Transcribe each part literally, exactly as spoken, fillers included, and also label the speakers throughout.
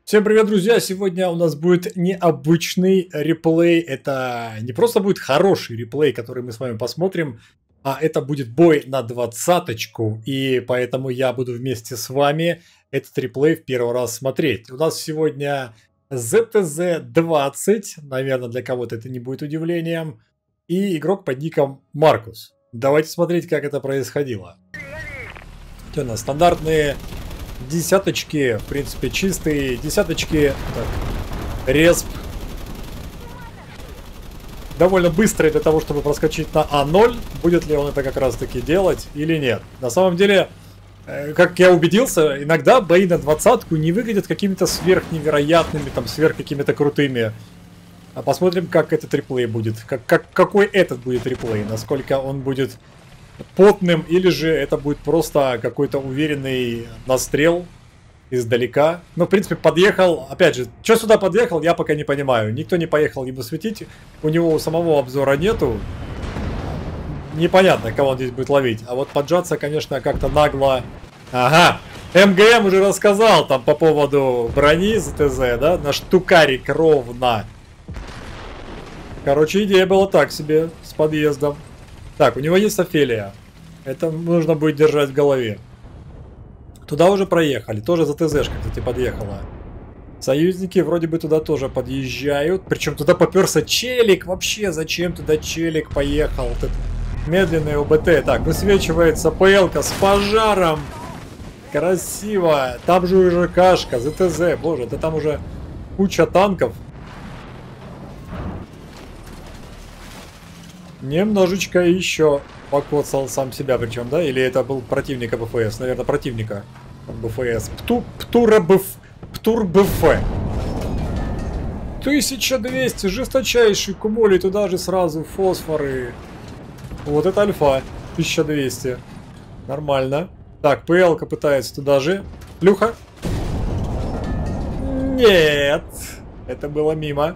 Speaker 1: Всем привет, друзья! Сегодня у нас будет необычный реплей. Это не просто будет хороший реплей, который мы с вами посмотрим, а это будет бой на двадцаточку. И поэтому я буду вместе с вами этот реплей в первый раз смотреть. У нас сегодня зет тэ зет двадцать. Наверное, для кого-то это не будет удивлением. И игрок под ником Маркус. Давайте смотреть, как это происходило. Это у нас стандартные... Десяточки, в принципе, чистые десяточки. Так, респ. Довольно быстрый для того, чтобы проскочить на а ноль. Будет ли он это как раз таки делать или нет? На самом деле, как я убедился, иногда бои на двадцатку не выглядят какими-то сверхневероятными, там, сверх какими-то крутыми. А посмотрим, как этот реплей будет. Как, как, какой этот будет реплей. Насколько он будет... потным, или же это будет просто какой-то уверенный настрел издалека. Ну, в принципе, подъехал. Опять же, что сюда подъехал, я пока не понимаю. Никто не поехал ему светить. У него у самого обзора нету. Непонятно, кого он здесь будет ловить. А вот поджаться, конечно, как-то нагло. Ага. эм гэ эм уже рассказал там по поводу брони зет тэ зет, да? На штукарик ровно. Короче, идея была так себе с подъездом. Так, у него есть Офелия. Это нужно будет держать в голове. Туда уже проехали. Тоже зет тэ зешка, кстати, подъехала. Союзники вроде бы туда тоже подъезжают. Причем туда поперся челик. Вообще, зачем туда челик поехал? Тут медленный о бэ тэ. Так, высвечивается пэ элка с пожаром. Красиво. Там же уже кашка. зет тэ зет. Боже, да там уже куча танков. Немножечко еще покоцал сам себя, причем, да? Или это был противника бэ эф эс? Наверное, противника бэ эф эс. Пту, Птура БФ, Птур БФ. тысяча двести, жесточайший кумоли, туда же сразу фосфоры. Вот это альфа, тысяча двести. Нормально. Так, пэ элка пытается туда же. Плюха. Нет, это было мимо.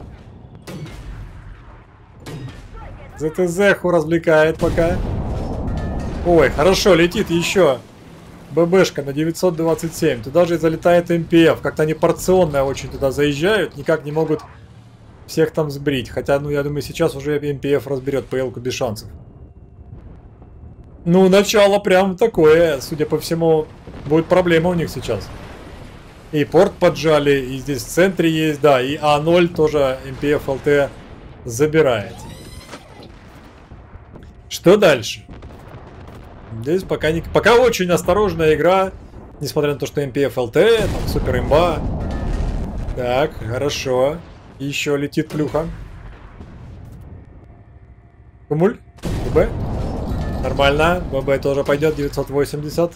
Speaker 1: зет тэ зеху развлекает пока. Ой, хорошо, летит еще бэ бэшка на девятьсот двадцать семь. Туда же и залетает эм пэ эф. Как-то они порционно очень туда заезжают. Никак не могут всех там сбрить. Хотя, ну, я думаю, сейчас уже эм пэ эф разберет пэ элку без шансов. Ну, начало прям такое. Судя по всему, будет проблема у них сейчас. И порт поджали, и здесь в центре есть, да. И а ноль тоже эм пэ эф эл тэ забирает. Что дальше? Здесь пока, не... пока очень осторожная игра. Несмотря на то, что эм пэ эф эл тэ, там супер имба. Так, хорошо. Еще летит плюха. Кумуль? бэ бэ? Нормально. бэ бэ тоже пойдет. девятьсот восемьдесят.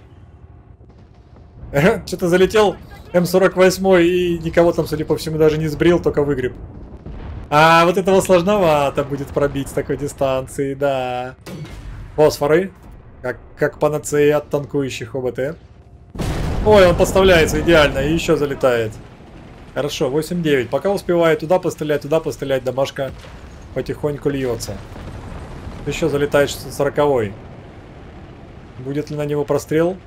Speaker 1: Что-то залетел эм сорок восемь и никого там, судя по всему, даже не сбрил, только выгреб. А вот этого сложновато будет пробить с такой дистанции, да. Фосфоры. Как, как панацея от танкующих о бэ тэ. Ой, он подставляется идеально и еще залетает. Хорошо, восемь девять. Пока успевает туда пострелять, туда пострелять, домашка потихоньку льется. Еще залетает шестьсот сороковой. Будет ли на него прострел?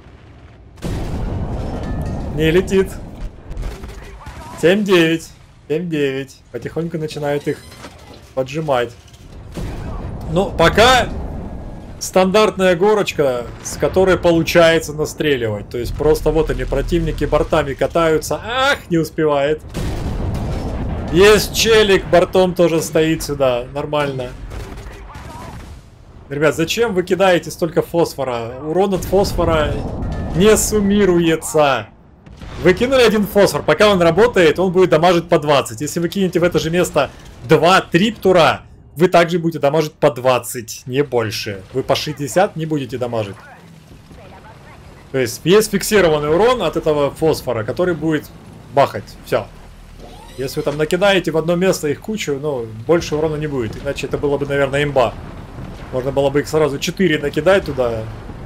Speaker 1: Не летит. семь девять. семь девять. Потихоньку начинают их поджимать. Ну, пока стандартная горочка, с которой получается настреливать. То есть просто вот они, противники бортами катаются. Ах, не успевает. Есть челик, бортом тоже стоит сюда. Нормально. Ребят, зачем вы кидаете столько фосфора? Урон от фосфора не суммируется. Вы кинули один фосфор, пока он работает, он будет дамажить по двадцать. Если вы кинете в это же место два-три птура, вы также будете дамажить по двадцать, не больше. Вы по шестьдесят не будете дамажить. То есть есть фиксированный урон от этого фосфора, который будет бахать. Все. Если вы там накидаете в одно место их кучу, ну, больше урона не будет. Иначе это было бы, наверное, имба. Можно было бы их сразу четыре накидать туда.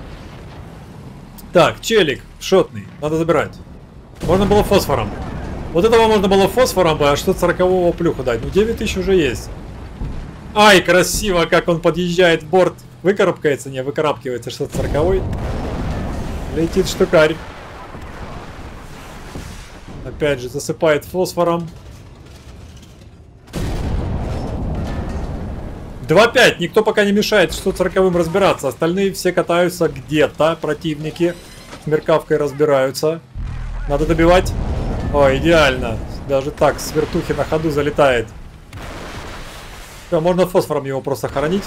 Speaker 1: Так, челик, шотный, надо забирать. Можно было фосфором. Вот этого можно было фосфором бы, а что сорокового плюху дать. Ну, девять тысяч уже есть. Ай, красиво, как он подъезжает в борт. Выкарабкается? Не, выкарабкивается шестьсот сороковой. Летит штукарь. Опять же, засыпает фосфором. два пять. Никто пока не мешает сто сороковым разбираться. Остальные все катаются где-то. Противники с меркавкой разбираются. Надо добивать. О, идеально. Даже так, с вертухи на ходу залетает. Все, можно фосфором его просто хоронить.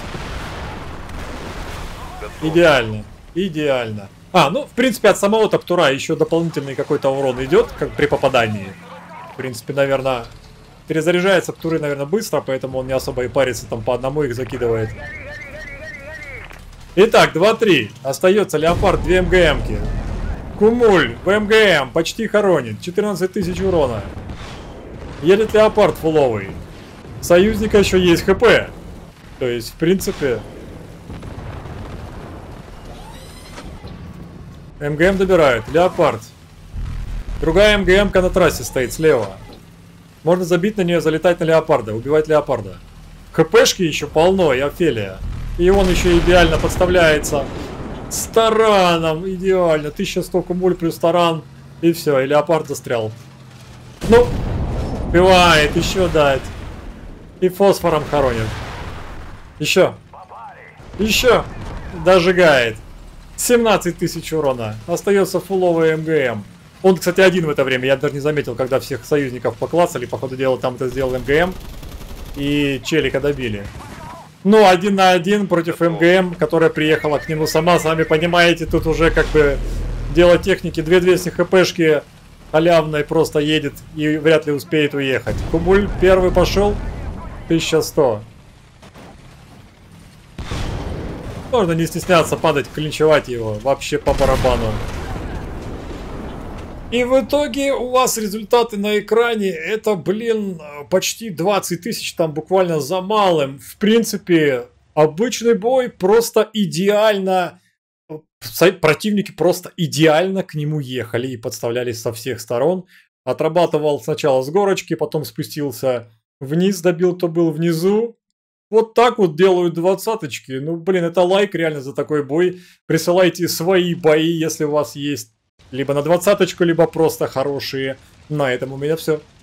Speaker 1: Идеально. Идеально. А, ну, в принципе, от самого Топтура еще дополнительный какой-то урон идет, как при попадании. В принципе, наверное, перезаряжается Топтуры, наверное, быстро, поэтому он не особо и парится, там по одному их закидывает. Итак, два-три. Остается Леопард, две МГМки. Кумуль, в МГМ, почти хоронит. четырнадцать тысяч урона. Едет Леопард фуловый. Союзника еще есть ХП. То есть, в принципе... МГМ добирают. Леопард. Другая МГМка на трассе стоит слева. Можно забить на нее, залетать на Леопарда, убивать Леопарда. ХПшки еще полно, и Офелия. И он еще идеально подставляется. С тараном, идеально. тысяча сто кумуль плюс таран. И все, и Леопард застрял. Ну, убивает, еще дать. И фосфором хоронит. Еще. Еще. Дожигает. семнадцать тысяч урона. Остается фуловый МГМ. Он, кстати, один в это время. Я даже не заметил, когда всех союзников поклацали. По ходу дела там это сделал МГМ. И челика добили. Ну, один на один против МГМ, которая приехала к нему сама. Сами понимаете, тут уже как бы дело техники. две двести хпшки халявной просто едет и вряд ли успеет уехать. Кумуль первый пошел. тысяча сто. Можно не стесняться падать, клинчевать его. Вообще по барабану. И в итоге у вас результаты на экране. Это, блин, почти двадцать тысяч. Там буквально за малым. В принципе, обычный бой просто идеально... Противники просто идеально к нему ехали и подставлялись со всех сторон. Отрабатывал сначала с горочки, потом спустился вниз, добил, кто был внизу. Вот так вот делают двадцаточки. Ну, блин, это лайк реально за такой бой. Присылайте свои бои, если у вас есть. Либо на двадцаточку, либо просто хорошие. На этом у меня все.